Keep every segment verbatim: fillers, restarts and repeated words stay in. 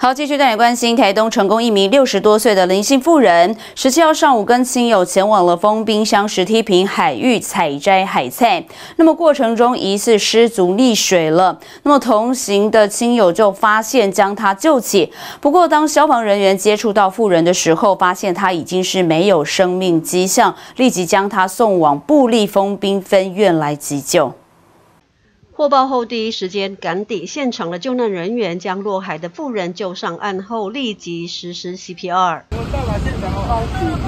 好，继续带你关心台东成功一名六十多岁的林姓妇人，十七号上午跟亲友前往了丰滨乡石梯坪海域采摘海菜，那么过程中疑似失足溺水了，那么同行的亲友就发现将她救起，不过当消防人员接触到妇人的时候，发现她已经是没有生命迹象，立即将她送往部立丰滨分院来急救。 获报后，第一时间赶抵现场的救难人员将落海的妇人救上岸后，立即实施 C P R。 我到达现场后，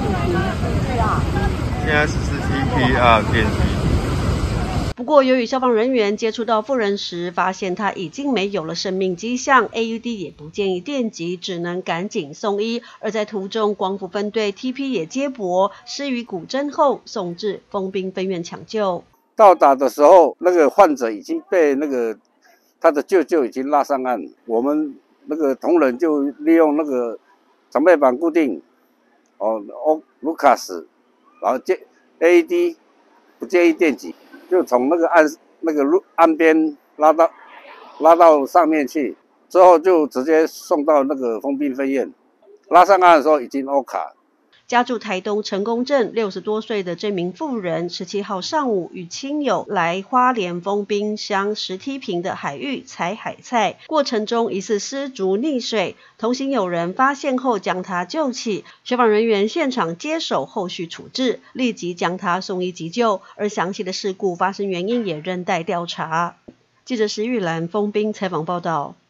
现在实施 C P R 电击。 不过，由于消防人员接触到妇人时，发现她已经没有了生命迹象 ，A U D 也不建议电击，只能赶紧送医。而在途中，光复分队 T P 也接驳，施予骨针后送至丰滨分院抢救。 到达的时候，那个患者已经被那个他的舅舅已经拉上岸，我们那个同仁就利用那个长背板固定，哦，哦，卢卡斯，然后接 A E D 不建议电击，就从那个岸那个路岸边拉到拉到上面去，之后就直接送到那个丰滨分院。拉上岸的时候已经 O 卡。 家住台东成功镇六十多岁的这名妇人，十七号上午与亲友来花莲丰滨乡石梯坪的海域采海菜，过程中疑似失足溺水，同行友人发现后将她救起，消防人员现场接手后续处置，立即将她送医急救，而详细的事故发生原因也仍待调查。记者石玉兰丰滨采访报道。